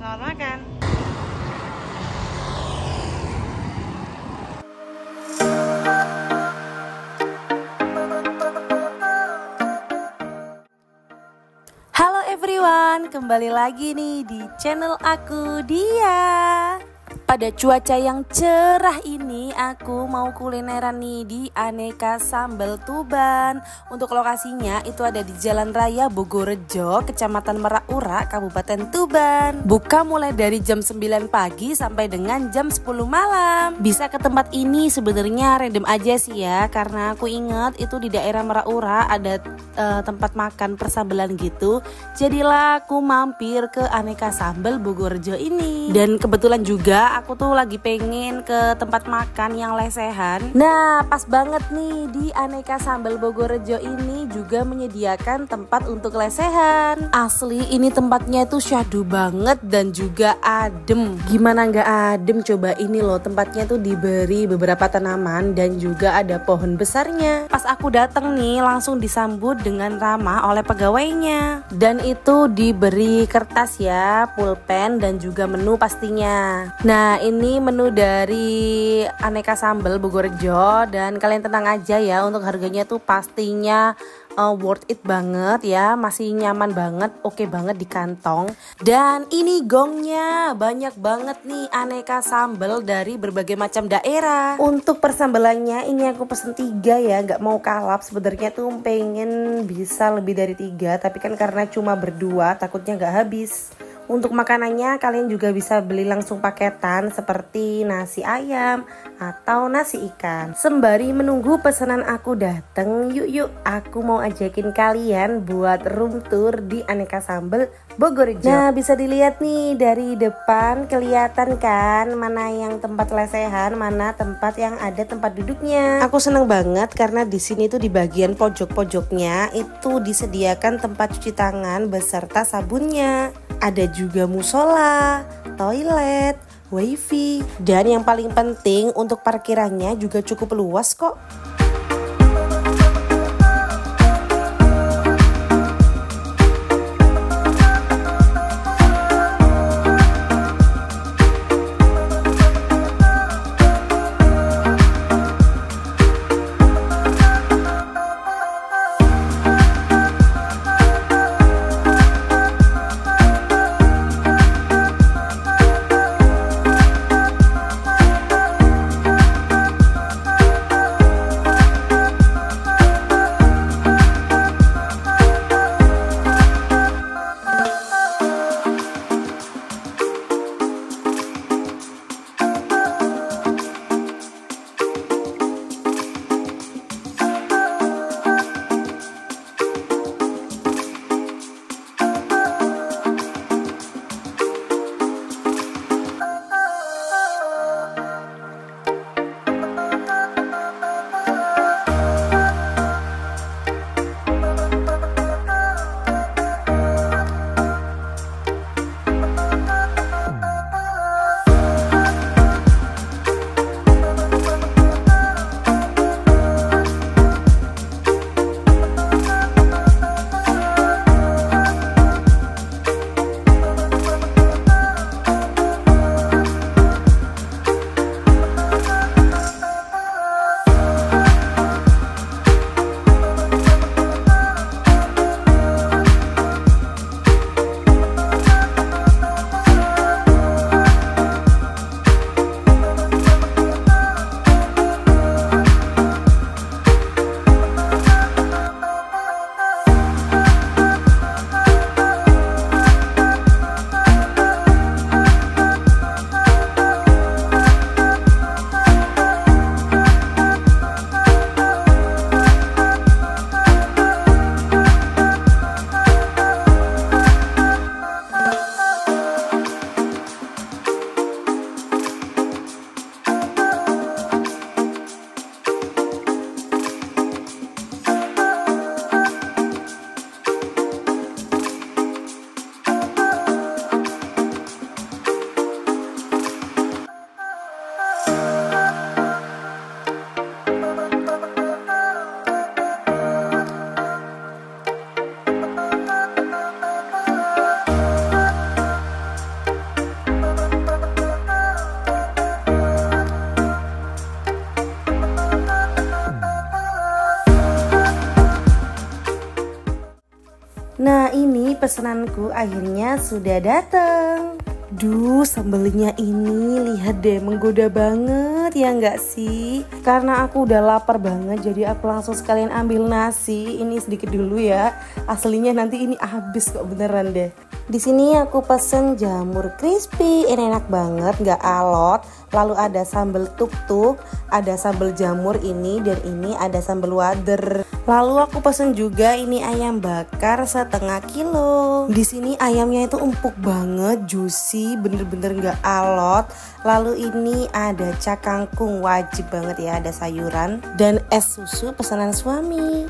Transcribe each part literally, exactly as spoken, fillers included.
Selamat makan. Halo everyone, kembali lagi nih di channel aku Dia. Pada cuaca yang cerah ini aku mau kulineran nih di Aneka Sambal Tuban. Untuk lokasinya itu ada di Jalan Raya Bogorejo, Kecamatan Merak Urak, Kabupaten Tuban. Buka mulai dari jam sembilan pagi sampai dengan jam sepuluh malam. Bisa ke tempat ini sebenarnya random aja sih ya, karena aku ingat itu di daerah Merak Urak ada uh, tempat makan persambelan gitu. Jadilah aku mampir ke Aneka Sambal Bogorejo ini. Dan kebetulan juga aku tuh lagi pengen ke tempat makan yang lesehan. Nah, pas banget nih di Aneka Sambal Bogorejo ini juga menyediakan tempat untuk lesehan. Asli ini tempatnya itu syahdu banget dan juga adem. Gimana nggak adem coba, ini loh tempatnya tuh diberi beberapa tanaman dan juga ada pohon besarnya. Pas aku datang nih langsung disambut dengan ramah oleh pegawainya. Dan itu diberi kertas ya, pulpen dan juga menu pastinya. Nah, ini menu dari Aneka Sambal Bogorejo dan kalian tenang aja ya, untuk harganya tuh pastinya uh, worth it banget ya, masih nyaman banget, oke banget di kantong. Dan ini gongnya banyak banget nih aneka sambal dari berbagai macam daerah. Untuk persambalannya ini aku pesen tiga ya, nggak mau kalap. Sebenarnya tuh pengen bisa lebih dari tiga, tapi kan karena cuma berdua takutnya nggak habis. Untuk makanannya kalian juga bisa beli langsung paketan seperti nasi ayam atau nasi ikan. Sembari menunggu pesanan aku dateng, yuk yuk aku mau ajakin kalian buat room tour di Aneka Sambal Bogorejo. Nah, bisa dilihat nih dari depan kelihatan kan mana yang tempat lesehan, mana tempat yang ada tempat duduknya. Aku seneng banget karena di sini tuh di bagian pojok-pojoknya itu disediakan tempat cuci tangan beserta sabunnya. Ada juga musola, toilet, wifi, dan yang paling penting untuk parkirannya juga cukup luas kok. pesananku akhirnya sudah datang. Duh, sambelnya ini lihat deh, menggoda banget ya nggak sih? Karena aku udah lapar banget, jadi aku langsung sekalian ambil nasi. Ini sedikit dulu ya, aslinya nanti ini habis kok beneran deh. Di sini aku pesen jamur crispy, ini enak banget, nggak alot. Lalu ada sambal tuk-tuk, ada sambal jamur ini, dan ini ada sambal wader. Lalu aku pesen juga ini ayam bakar setengah kilo. Di sini ayamnya itu empuk banget, juicy, bener-bener nggak alot. Lalu ini ada cak kangkung, wajib banget ya, ada sayuran dan es susu pesanan suami.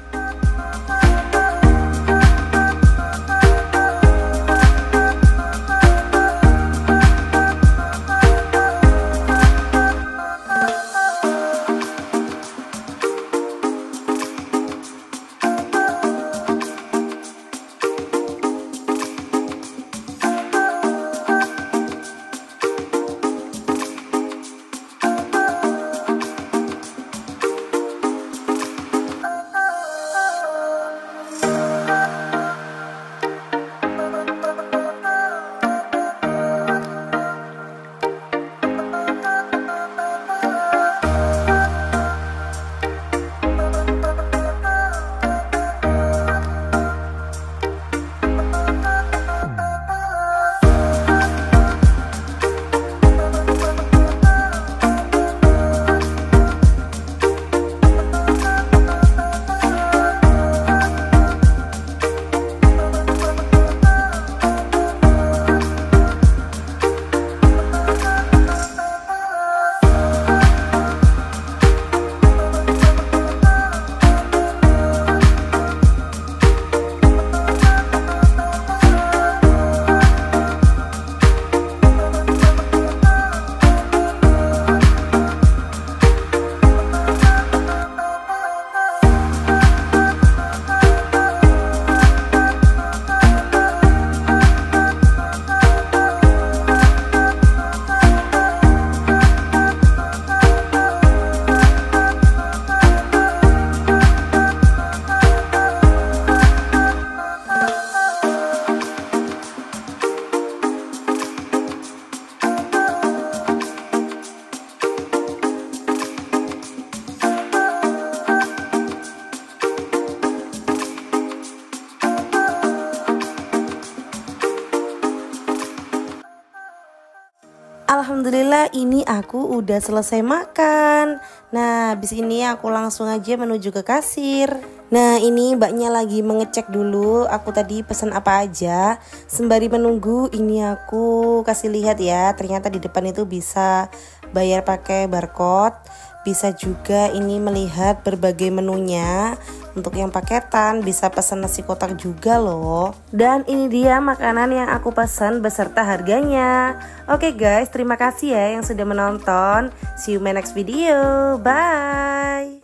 Alhamdulillah ini aku udah selesai makan. Nah habis ini aku langsung aja menuju ke kasir. Nah ini mbaknya lagi mengecek dulu aku tadi pesan apa aja. Sembari menunggu ini aku kasih lihat ya, ternyata di depan itu bisa bayar pakai barcode. Bisa juga ini melihat berbagai menunya. Untuk yang paketan bisa pesan nasi kotak juga loh. Dan ini dia makanan yang aku pesan beserta harganya. Oke guys, terima kasih ya yang sudah menonton. See you in my next video. Bye.